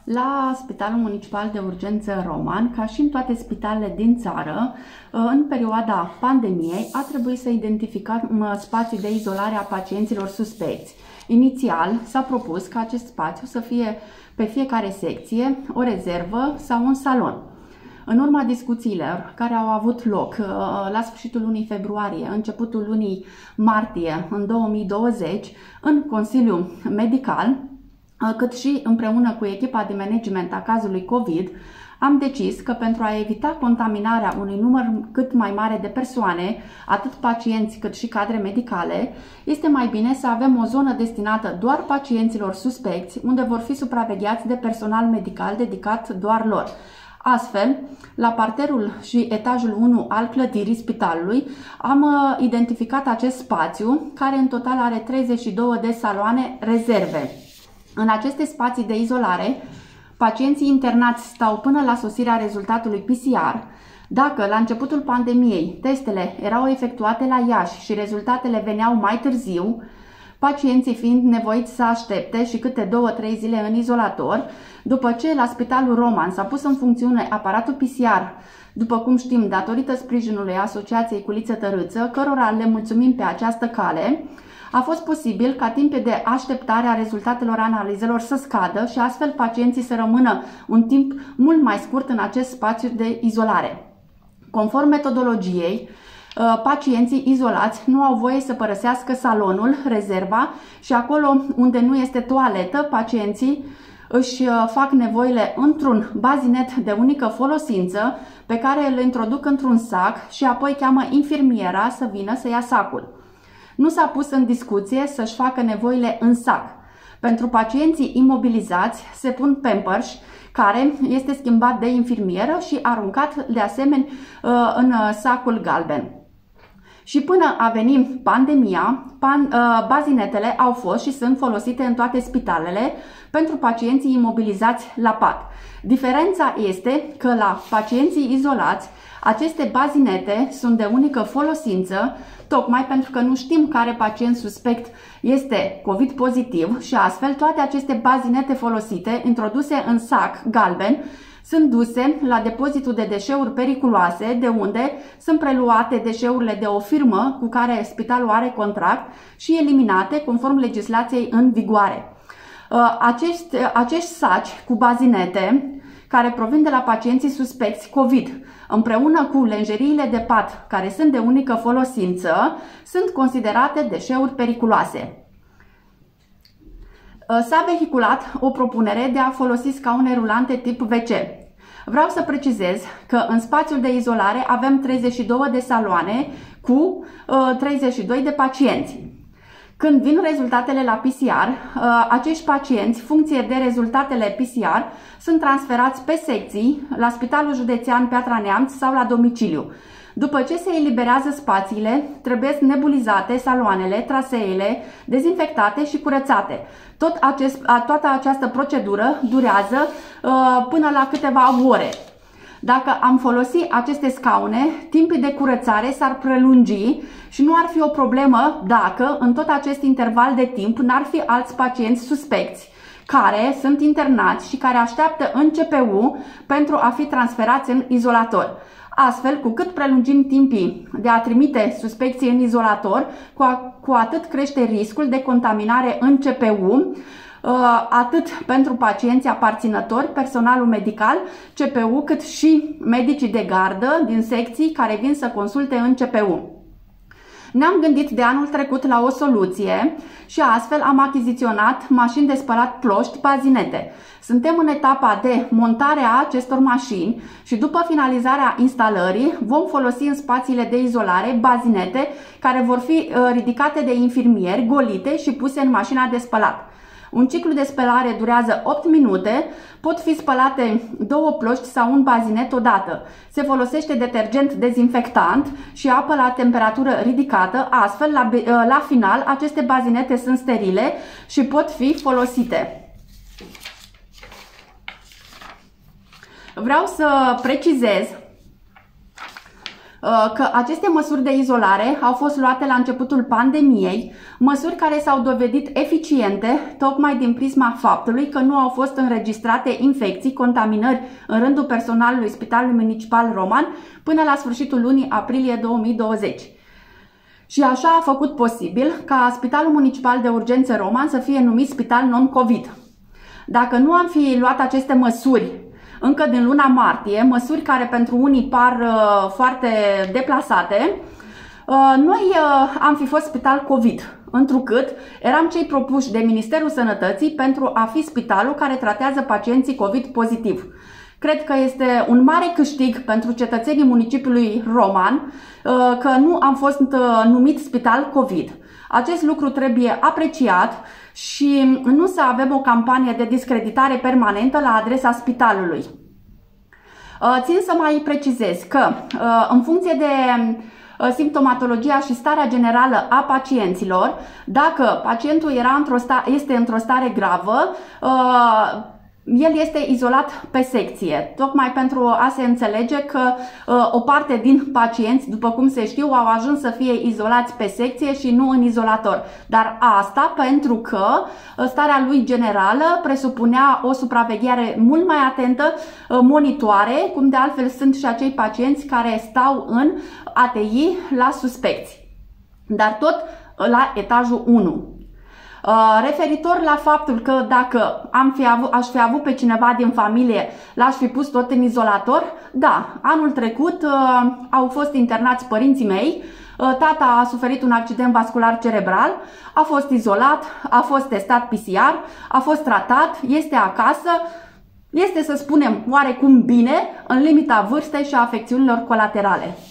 La Spitalul Municipal de Urgență Roman, ca și în toate spitalele din țară, în perioada pandemiei a trebuit să identificăm spații de izolare a pacienților suspecți. Inițial s-a propus ca acest spațiu să fie pe fiecare secție o rezervă sau un salon. În urma discuțiilor care au avut loc la sfârșitul lunii februarie, începutul lunii martie în 2020, în Consiliul Medical, cât și împreună cu echipa de management a cazului COVID, am decis că pentru a evita contaminarea unui număr cât mai mare de persoane, atât pacienți cât și cadre medicale, este mai bine să avem o zonă destinată doar pacienților suspecți, unde vor fi supravegheați de personal medical dedicat doar lor. Astfel, la parterul și etajul 1 al clădirii spitalului am identificat acest spațiu, care în total are 32 de saloane rezerve. În aceste spații de izolare, pacienții internați stau până la sosirea rezultatului PCR. Dacă la începutul pandemiei testele erau efectuate la Iași și rezultatele veneau mai târziu, pacienții fiind nevoiți să aștepte și câte 2-3 zile în izolator, după ce la Spitalul Roman s-a pus în funcțiune aparatul PCR, după cum știm, datorită sprijinului Asociației Culiță Tărâță, cărora le mulțumim pe această cale, a fost posibil ca timpul de așteptare a rezultatelor analizelor să scadă și astfel pacienții să rămână un timp mult mai scurt în acest spațiu de izolare. Conform metodologiei, pacienții izolați nu au voie să părăsească salonul, rezerva, și acolo unde nu este toaletă, pacienții își fac nevoile într-un bazinet de unică folosință pe care îl introduc într-un sac și apoi cheamă infirmiera să vină să ia sacul. Nu s-a pus în discuție să-și facă nevoile în sac. Pentru pacienții imobilizați se pun Pampers, care este schimbat de infirmieră și aruncat de asemenea în sacul galben. Și până a venit pandemia, bazinetele au fost și sunt folosite în toate spitalele pentru pacienții imobilizați la pat. Diferența este că la pacienții izolați, aceste bazinete sunt de unică folosință, tocmai pentru că nu știm care pacient suspect este COVID pozitiv și astfel toate aceste bazinete folosite, introduse în sac galben, sunt duse la depozitul de deșeuri periculoase, de unde sunt preluate deșeurile de o firmă cu care spitalul are contract și eliminate conform legislației în vigoare. Acești saci cu bazinete care provin de la pacienții suspecți COVID, împreună cu lenjeriile de pat care sunt de unică folosință, sunt considerate deșeuri periculoase. S-a vehiculat o propunere de a folosi scaune rulante tip WC. Vreau să precizez că în spațiul de izolare avem 32 de saloane cu 32 de pacienți. Când vin rezultatele la PCR, acești pacienți, funcție de rezultatele PCR, sunt transferați pe secții la Spitalul Județean Piatra Neamț sau la domiciliu. După ce se eliberează spațiile, trebuie nebulizate saloanele, traseele, dezinfectate și curățate. Toată această procedură durează până la câteva ore. Dacă am folosit aceste scaune, timpul de curățare s-ar prelungi și nu ar fi o problemă dacă în tot acest interval de timp n-ar fi alți pacienți suspecți care sunt internați și care așteaptă în CPU pentru a fi transferați în izolator. Astfel, cu cât prelungim timpii de a trimite suspecții în izolator, cu atât crește riscul de contaminare în CPU, atât pentru pacienții aparținători, personalul medical, CPU, cât și medicii de gardă din secții care vin să consulte în CPU. Ne-am gândit de anul trecut la o soluție și astfel am achiziționat mașini de spălat ploști, bazinete. Suntem în etapa de montare a acestor mașini și după finalizarea instalării vom folosi în spațiile de izolare bazinete care vor fi ridicate de infirmieri, golite și puse în mașina de spălat. Un ciclu de spălare durează 8 minute, pot fi spălate 2 ploști sau un bazinet odată. Se folosește detergent dezinfectant și apă la temperatură ridicată, astfel la final aceste bazinete sunt sterile și pot fi folosite. Vreau să precizez că aceste măsuri de izolare au fost luate la începutul pandemiei, măsuri care s-au dovedit eficiente tocmai din prisma faptului că nu au fost înregistrate infecții, contaminări în rândul personalului Spitalului Municipal Roman până la sfârșitul lunii aprilie 2020. Și așa a făcut posibil ca Spitalul Municipal de Urgență Roman să fie numit Spital Non-Covid. Dacă nu am fi luat aceste măsuri încă din luna martie, măsuri care pentru unii par foarte deplasate, noi am fi fost spital COVID, întrucât eram cei propuși de Ministerul Sănătății pentru a fi spitalul care tratează pacienții COVID pozitiv. Cred că este un mare câștig pentru cetățenii municipiului Roman că nu am fost numit spital COVID. Acest lucru trebuie apreciat și nu să avem o campanie de discreditare permanentă la adresa spitalului. Țin să mai precizez că în funcție de simptomatologia și starea generală a pacienților, dacă pacientul este într-o stare gravă, el este izolat pe secție, tocmai pentru a se înțelege că o parte din pacienți, după cum se știu, au ajuns să fie izolați pe secție și nu în izolator. Dar asta pentru că starea lui generală presupunea o supraveghere mult mai atentă, monitoare, cum de altfel sunt și acei pacienți care stau în ATI la suspecți, dar tot la etajul 1. Referitor la faptul că dacă aș fi avut pe cineva din familie, l-aș fi pus tot în izolator, da, anul trecut au fost internați părinții mei, tata a suferit un accident vascular cerebral, a fost izolat, a fost testat PCR, a fost tratat, este acasă, este, să spunem, oarecum bine, în limita vârstei și a afecțiunilor colaterale.